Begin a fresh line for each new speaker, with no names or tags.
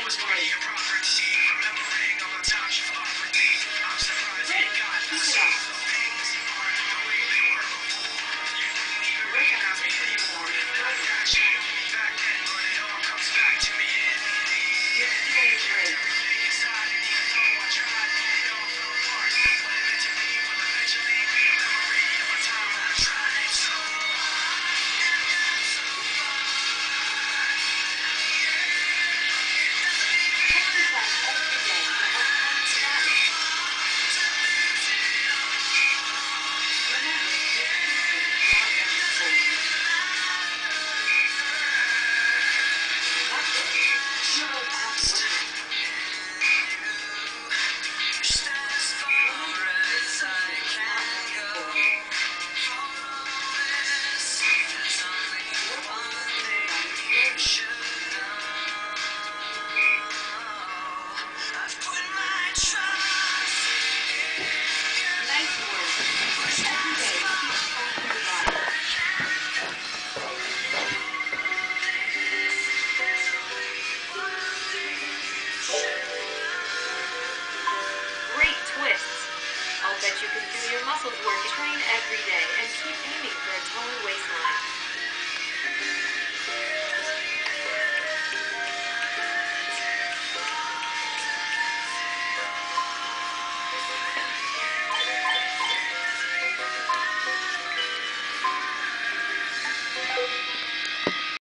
Great. Great. Keep it up. Work on taking it on. You're doing great. Exercise every day to help calm your body. Remember, you're thinking, not just holding. That's it. You're past working. Remember, you're thinking, not just holding. Work on focusing on your slowly. Nice work. Every day, keep calming your body. Great twists. I'll bet you can feel your muscles work. Train every day and keep aiming for a toned waistline.